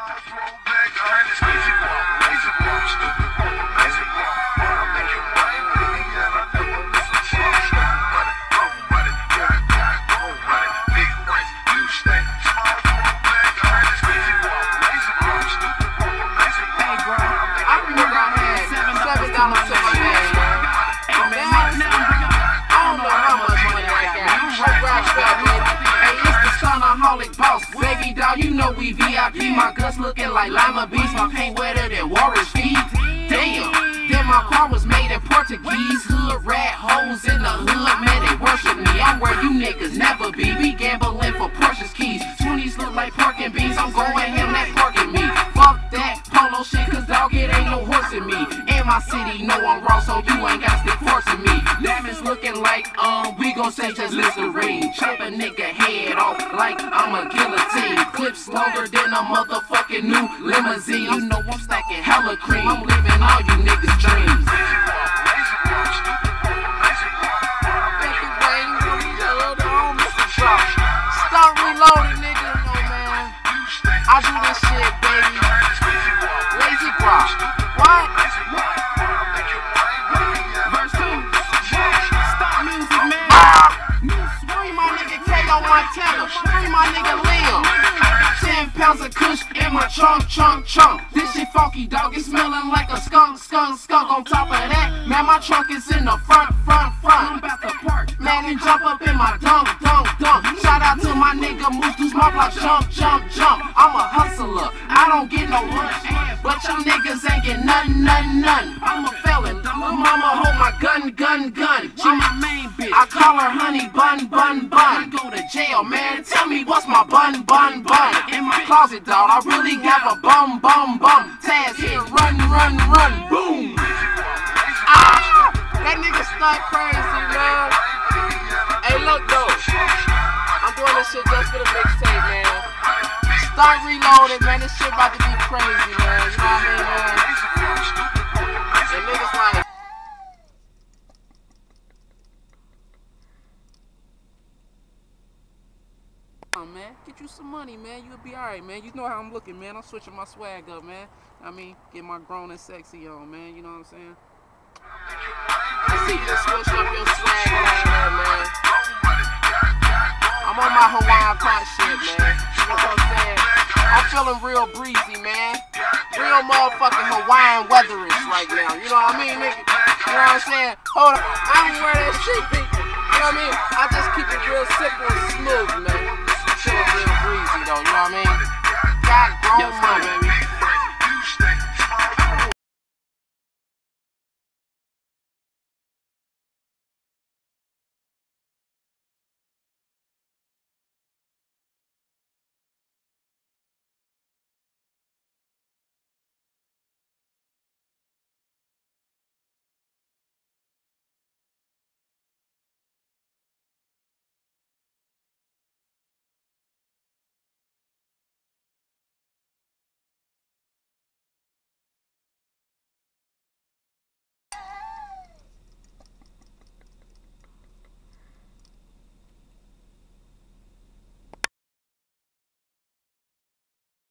Boss, baby doll, you know we VIP. My guts looking like lima beans, my paint wetter than Warrior's feet. Damn, then my car was made in Portuguese. Hood rat hoes in the hood, man, they worship me. I'm where you niggas never be. We gambling for Porsche's keys. 20s look like pork and beans. I'm going ham, that pork in me. Fuck that polo shit, cause dog, it ain't no horse in me. In my city, know I'm raw, so you ain't got stick forcing me. Diamonds looking like we gon' say just Listerine. Chop a nigga head off like I'm a guillotine. Clips longer than a motherfucking new limousine. You know I'm stacking hella cream. I'm living all you niggas' dreams. Start reloading, nigga. You know, man. I do this shit, baby. Lazy Rock. What? Verse 2. Stop music, man. Free my nigga K.O. Montana. Free my nigga Liam. 10 pounds of kush in my trunk. This shit funky, dog. It's smelling like a skunk. On top of that, man, my trunk is in the front. I'm about to park. Man, and jump up in my dunk. Shout out to my nigga Moose, do my block, jump. I'm a hustler, I don't get no lunch, but you niggas ain't get nothing. I'm a felon, mama hold my gun. She my main bitch, I call her honey bun. I go to jail, man, tell me what's my bun. In my closet, dog, I really have a bum. Taz here, run, boom. That nigga stuck crazy, man. Hey, look though, I'm doing this shit just for the mixtape, man. Start reloading, man. This shit about to be crazy, man. You know what I mean, man? And niggas like, man, get you some money, man. You'll be alright, man. You know how I'm looking, man. I'm switching my swag up, man. I mean, get my grown and sexy on, man. You know what I'm saying? I see you switch up your swag like that, man. I'm on my Hawaiian pot shit, man. You know what I'm saying? I'm feeling real breezy, man. Real motherfucking Hawaiian weatherish right now. You know what I mean, nigga? You know what I'm saying? Hold on. I don't wear that shit, people. You know what I mean? I just keep it real simple and smooth, man. I'm feeling real breezy, though. You know what I mean? Got grown money, baby.